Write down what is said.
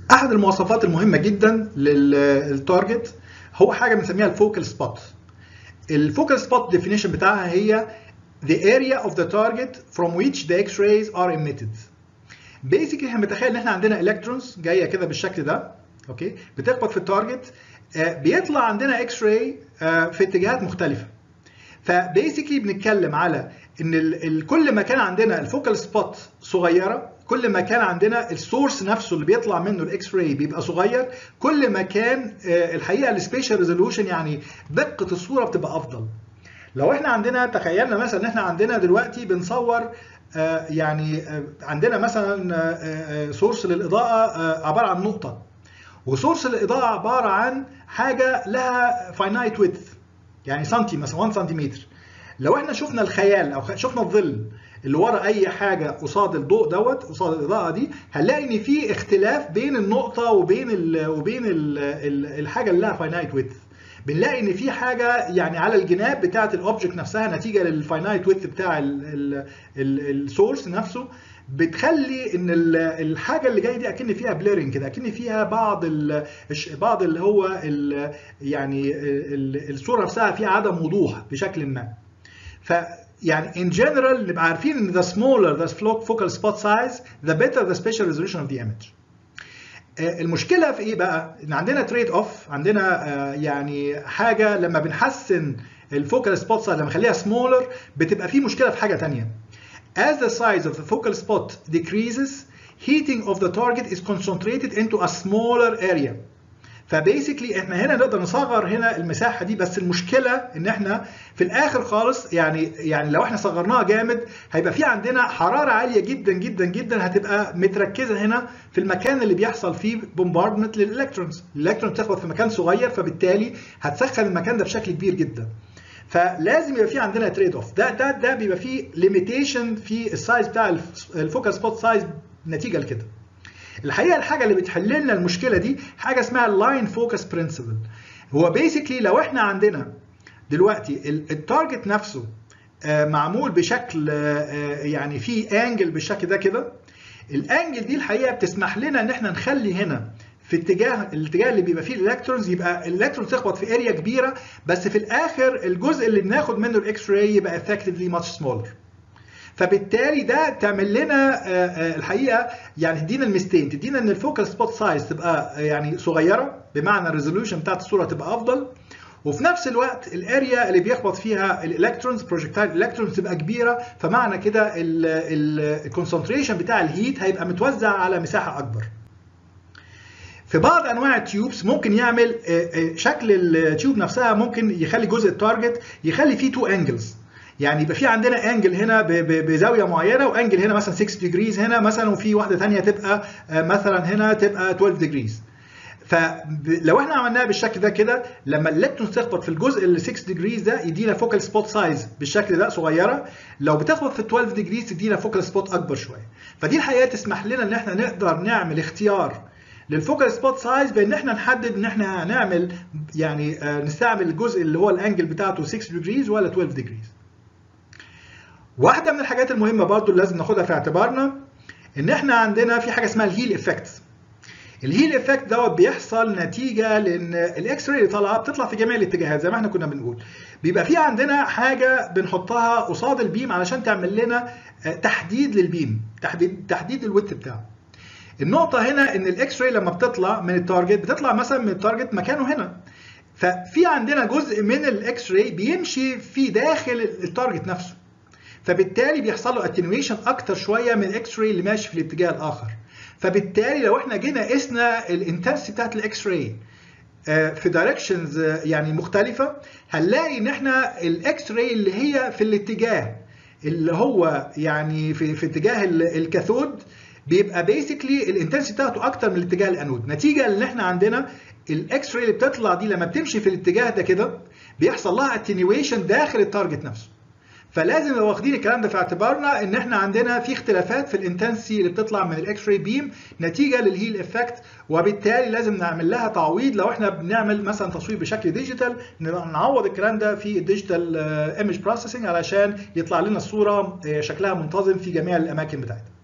احد المواصفات المهمه جدا للتارجت هو حاجه بنسميها الفوكال سبوت. الفوكال سبوت ديفينيشن بتاعها هي the area of the target from which the X-rays are emitted. بيسكلي احنا بنتخيل ان احنا عندنا الكترونز جايه كده بالشكل ده، اوكي، بتخبط في التارجت، بيطلع عندنا اكس راي في اتجاهات مختلفه. فبيسكلي بنتكلم على ان كل ما كان عندنا الفوكال سبوت صغيره، كل ما كان عندنا السورس نفسه اللي بيطلع منه الاكس راي بيبقى صغير، كل ما كان الحقيقه السبيشال ريزولوشن يعني دقه الصوره بتبقى افضل. لو احنا عندنا تخيلنا مثلا ان احنا عندنا دلوقتي بنصور يعني عندنا مثلا سورس للاضاءه عباره عن نقطه، وسورس الاضاءه عباره عن حاجه لها فاينايت ويدث يعني سنتي مثلا 1 سنتيمتر. لو احنا شفنا الخيال او شفنا الظل اللي ورا اي حاجه قصاد الضوء دوت، قصاد الاضاءه دي، هنلاقي ان في اختلاف بين النقطه وبين الحاجه اللي لها فاينايت ويدث. بنلاقي ان في حاجه يعني على الجناب بتاعه الاوبجكت نفسها نتيجه للفاينايت ويدث بتاع السورس نفسه، بتخلي ان الحاجه اللي جايه دي اكن فيها بليرنج كده، اكن فيها بعض اللي هو يعني الصوره نفسها فيها عدم وضوح بشكل ما. فيعني in general نبقى عارفين ان the smaller the focal spot size the better the spatial resolution of the image. المشكله في ايه بقى؟ ان عندنا تريد اوف، عندنا يعني حاجه لما بنحسن الفوكال سبوت سايز لما نخليها سمولر بتبقى في مشكله في حاجه ثانيه. As the size of the focal spot decreases, heating of the target is concentrated into a smaller area. فبيسكلي احنا هنا نقدر نصغر هنا المساحه دي، بس المشكله ان احنا في الاخر خالص يعني لو احنا صغرناها جامد هيبقى في عندنا حراره عاليه جدا جدا جدا هتبقى متركزه هنا في المكان اللي بيحصل فيه بومباردمنت للالكترونز. الالكترون بتخبط في مكان صغير، فبالتالي هتسخن المكان ده بشكل كبير جدا. فلازم يبقى في عندنا تريد اوف. ده بيبقى فيه ليميتيشن في السايز بتاع الفوكال سبوت سايز نتيجه لكده. الحقيقه الحاجه اللي بتحل لنا المشكله دي حاجه اسمها اللاين فوكس برنسبل. هو بيسكلي لو احنا عندنا دلوقتي التارجت نفسه معمول بشكل يعني في انجل بالشكل ده كده، الانجل دي الحقيقه بتسمح لنا ان احنا نخلي هنا في الاتجاه اللي بيبقى فيه الالكترونز، يبقى الالكترونز تخبط في اريا كبيره، بس في الاخر الجزء اللي بناخد منه الاكس راي يبقى effectively much smaller. فبالتالي ده تعمل لنا الحقيقه يعني تدينا الميزتين، تدينا ان الفوكال سبوت سايز تبقى يعني صغيره بمعنى الريزولوشن بتاعت الصوره تبقى افضل، وفي نفس الوقت الاريا اللي بيخبط فيها الالكترونز بروجكتايل الالكترونز تبقى كبيره، فمعنى كده الكونسنتريشن بتاع الهيت هيبقى متوزع على مساحه اكبر. في بعض انواع التيوبس ممكن يعمل شكل التيوب نفسها ممكن يخلي جزء التارجت يخلي فيه تو انجلز، يعني يبقى في عندنا انجل هنا بزاويه معينه، وانجل هنا مثلا 6 ديجريز هنا مثلا، وفي واحده ثانيه تبقى مثلا هنا تبقى 12 ديجريز. فلو احنا عملناها بالشكل ده كده، لما الالكترون تخبط في الجزء اللي 6 ديجريز ده يدينا فوكال سبوت سايز بالشكل ده صغيره، لو بتخبط في 12 ديجريز تدينا فوكال سبوت اكبر شويه. فدي الحقيقه تسمح لنا ان احنا نقدر نعمل اختيار للفوكال سبوت سايز بان احنا نحدد ان احنا هنعمل يعني نستعمل الجزء اللي هو الانجل بتاعته 6 ديجريز ولا 12 ديجريز. واحده من الحاجات المهمه برضو اللي لازم ناخدها في اعتبارنا ان احنا عندنا في حاجه اسمها الهيل افكت. الهيل افكت دوت بيحصل نتيجه لان الاكس راي اللي طالعه بتطلع في جميع الاتجاهات زي ما احنا كنا بنقول. بيبقى في عندنا حاجه بنحطها قصاد البيم علشان تعمل لنا تحديد للبيم، تحديد الويدث بتاعه. النقطه هنا ان الاكس راي لما بتطلع من التارجت بتطلع مثلا من التارجت مكانه هنا، ففي عندنا جزء من الاكس راي بيمشي في داخل التارجت نفسه، فبالتالي بيحصل له اتنويشن اكتر شويه من الاكس راي اللي ماشي في الاتجاه الاخر. فبالتالي لو احنا جينا قسنا الانتنسيتي بتاعت الاكس راي في دايركشنز يعني مختلفه، هنلاقي ان احنا الاكس راي اللي هي في الاتجاه اللي هو يعني في اتجاه الكاثود بيبقى بيسكلي الانتنسيتي بتاعته اكتر من الاتجاه الانود، نتيجه ان احنا عندنا الاكس راي اللي بتطلع دي لما بتمشي في الاتجاه ده كده بيحصل لها اتنويشن داخل التارجت نفسه. فلازم نبقى واخدين الكلام ده في اعتبارنا ان احنا عندنا في اختلافات في الانتنسي اللي بتطلع من الاكس راي بيم نتيجه للهيل افكت، وبالتالي لازم نعمل لها تعويض. لو احنا بنعمل مثلا تصوير بشكل ديجيتال نعوض الكلام ده في الديجيتال ايمج بروسيسنج علشان يطلع لنا الصوره شكلها منتظم في جميع الاماكن بتاعتها.